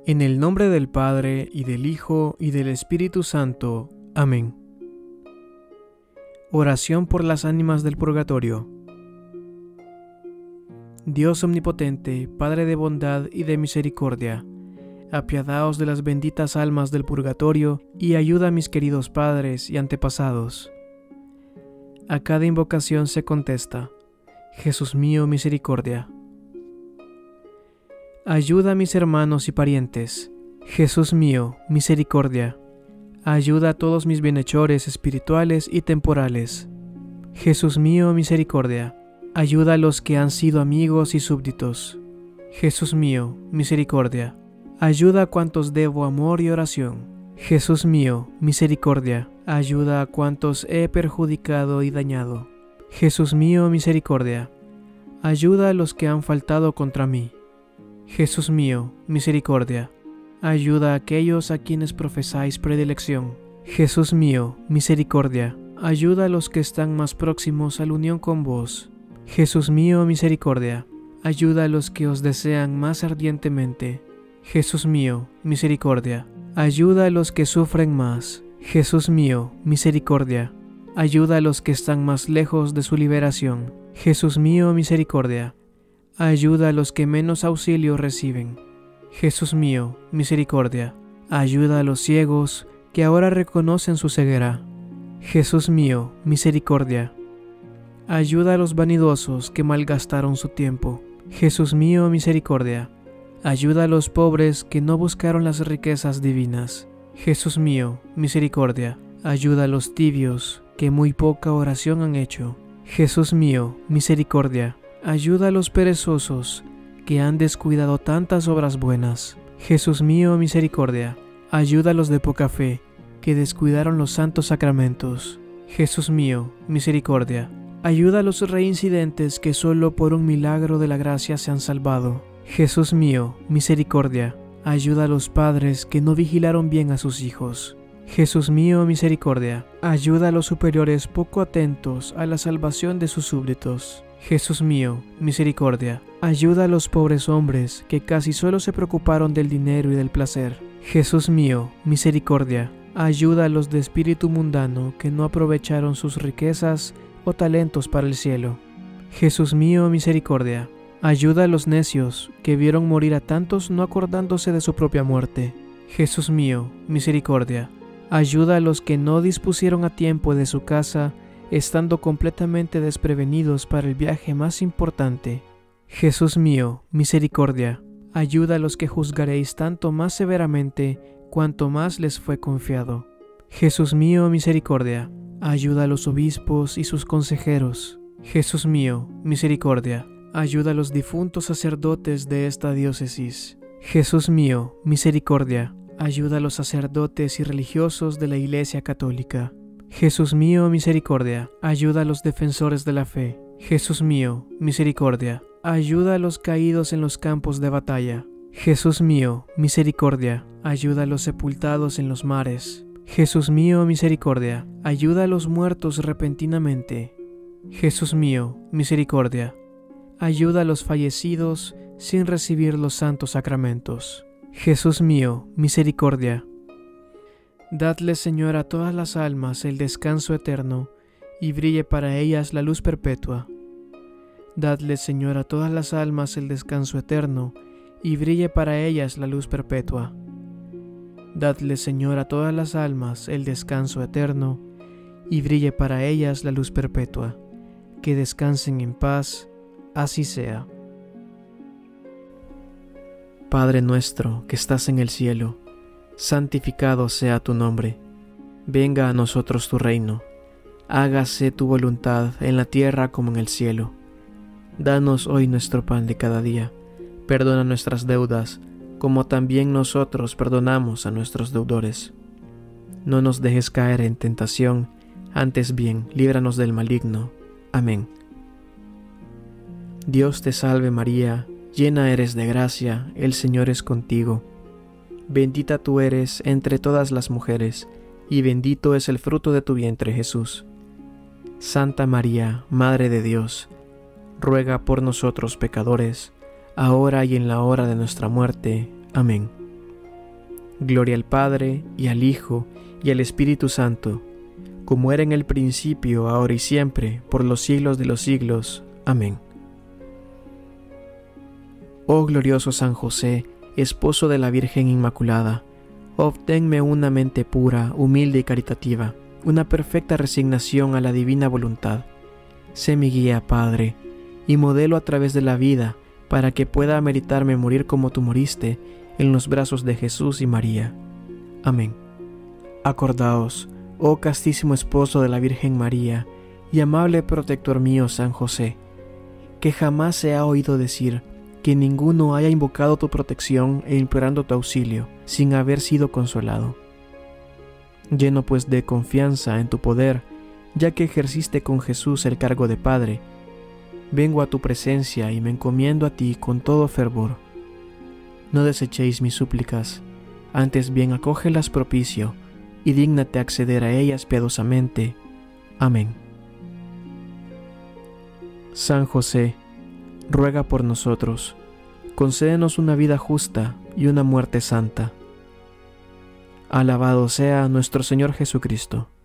En el nombre del Padre, y del Hijo, y del Espíritu Santo. Amén. Oración por las ánimas del purgatorio. Dios omnipotente, Padre de bondad y de misericordia, apiadaos de las benditas almas del purgatorio y ayuda a mis queridos padres y antepasados. A cada invocación se contesta: Jesús mío, misericordia. Ayuda a mis hermanos y parientes. Jesús mío, misericordia. Ayuda a todos mis bienhechores espirituales y temporales. Jesús mío, misericordia. Ayuda a los que han sido amigos y súbditos. Jesús mío, misericordia. Ayuda a cuantos debo amor y oración. Jesús mío, misericordia. Ayuda a cuantos he perjudicado y dañado. Jesús mío, misericordia. Ayuda a los que han faltado contra mí. Jesús mío, misericordia. Ayuda a aquellos a quienes profesáis predilección. Jesús mío, misericordia. Ayuda a los que están más próximos a la unión con vos. Jesús mío, misericordia. Ayuda a los que os desean más ardientemente. Jesús mío, misericordia. Ayuda a los que sufren más. Jesús mío, misericordia. Ayuda a los que están más lejos de su liberación. Jesús mío, misericordia. Ayuda a los que menos auxilio reciben. Jesús mío, misericordia. Ayuda a los ciegos que ahora reconocen su ceguera. Jesús mío, misericordia. Ayuda a los vanidosos que malgastaron su tiempo. Jesús mío, misericordia. Ayuda a los pobres que no buscaron las riquezas divinas. Jesús mío, misericordia. Ayuda a los tibios que muy poca oración han hecho. Jesús mío, misericordia. Ayuda a los perezosos que han descuidado tantas obras buenas. Jesús mío, misericordia. Ayuda a los de poca fe que descuidaron los santos sacramentos. Jesús mío, misericordia. Ayuda a los reincidentes que solo por un milagro de la gracia se han salvado. Jesús mío, misericordia. Ayuda a los padres que no vigilaron bien a sus hijos. Jesús mío, misericordia. Ayuda a los superiores poco atentos a la salvación de sus súbditos. Jesús mío, misericordia. Ayuda a los pobres hombres que casi solo se preocuparon del dinero y del placer. Jesús mío, misericordia. Ayuda a los de espíritu mundano que no aprovecharon sus riquezas o talentos para el cielo. Jesús mío, misericordia. Ayuda a los necios que vieron morir a tantos no acordándose de su propia muerte. Jesús mío, misericordia. Ayuda a los que no dispusieron a tiempo de su casa, estando completamente desprevenidos para el viaje más importante. Jesús mío, misericordia. Ayuda a los que juzgaréis tanto más severamente cuanto más les fue confiado. Jesús mío, misericordia. Ayuda a los obispos y sus consejeros. Jesús mío, misericordia. Ayuda a los difuntos sacerdotes de esta diócesis. Jesús mío, misericordia. Ayuda a los sacerdotes y religiosos de la Iglesia Católica. Jesús mío, misericordia. Ayuda a los defensores de la fe. Jesús mío, misericordia. Ayuda a los caídos en los campos de batalla. Jesús mío, misericordia. Ayuda a los sepultados en los mares. Jesús mío, misericordia. Ayuda a los muertos repentinamente. Jesús mío, misericordia. Ayuda a los fallecidos sin recibir los santos sacramentos. Jesús mío, misericordia. Dadle, Señor, a todas las almas el descanso eterno, y brille para ellas la luz perpetua. Dadle, Señor, a todas las almas el descanso eterno, y brille para ellas la luz perpetua. Dadle, Señor, a todas las almas el descanso eterno, y brille para ellas la luz perpetua. Que descansen en paz, así sea. Padre nuestro que estás en el cielo, santificado sea tu nombre. Venga a nosotros tu reino. Hágase tu voluntad en la tierra como en el cielo. Danos hoy nuestro pan de cada día. Perdona nuestras deudas, como también nosotros perdonamos a nuestros deudores. No nos dejes caer en tentación, antes bien, líbranos del maligno. Amén. Dios te salve María, llena eres de gracia, el Señor es contigo. Bendita tú eres entre todas las mujeres, y bendito es el fruto de tu vientre Jesús. Santa María, Madre de Dios, ruega por nosotros pecadores, ahora y en la hora de nuestra muerte. Amén. Gloria al Padre, y al Hijo, y al Espíritu Santo, como era en el principio, ahora y siempre, por los siglos de los siglos. Amén. Oh glorioso San José, esposo de la Virgen Inmaculada, obténme una mente pura, humilde y caritativa, una perfecta resignación a la divina voluntad. Sé mi guía, Padre, y modelo a través de la vida, para que pueda meritarme morir como tú moriste, en los brazos de Jesús y María. Amén. Acordaos, oh castísimo esposo de la Virgen María, y amable protector mío San José, que jamás se ha oído decir que ninguno haya invocado tu protección e implorando tu auxilio, sin haber sido consolado. Lleno pues de confianza en tu poder, ya que ejerciste con Jesús el cargo de Padre, vengo a tu presencia y me encomiendo a ti con todo fervor. No desechéis mis súplicas, antes bien acógelas propicio, y dígnate acceder a ellas piadosamente. Amén. San José, ruega por nosotros, concédenos una vida justa y una muerte santa. Alabado sea nuestro Señor Jesucristo.